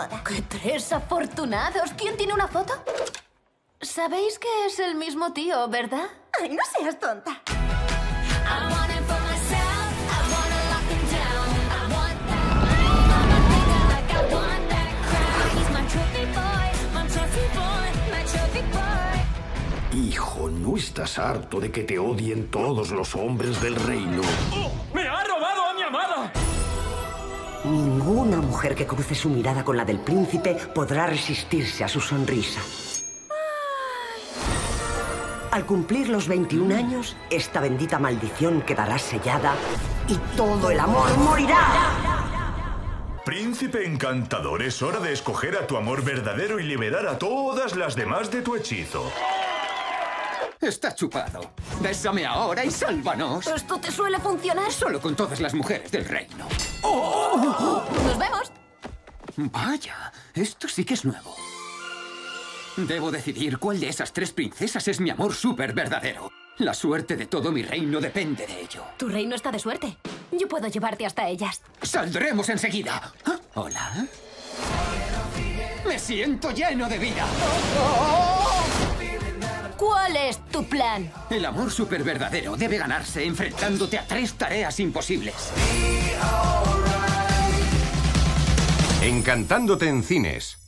boda. ¡Qué tres afortunados! ¿Quién tiene una foto? Sabéis que es el mismo tío, ¿verdad? Ay, no seas tonta. Hijo, ¿no estás harto de que te odien todos los hombres del reino? ¡Oh! ¡Me ha robado a mi amada! Ninguna mujer que cruce su mirada con la del príncipe podrá resistirse a su sonrisa. Al cumplir los 21 años, esta bendita maldición quedará sellada y todo el amor morirá. Príncipe encantador, es hora de escoger a tu amor verdadero y liberar a todas las demás de tu hechizo. Está chupado. Bésame ahora y sálvanos. ¿Esto te suele funcionar? Solo con todas las mujeres del reino. ¡Nos vemos! Vaya, esto sí que es nuevo. Debo decidir cuál de esas tres princesas es mi amor súper verdadero. La suerte de todo mi reino depende de ello. Tu reino está de suerte. Yo puedo llevarte hasta ellas. ¡Saldremos enseguida! ¿Ah? ¿Hola? ¡Me siento lleno de vida! ¿Cuál es tu plan? El amor súper verdadero debe ganarse enfrentándote a tres tareas imposibles. Encantándote en cines.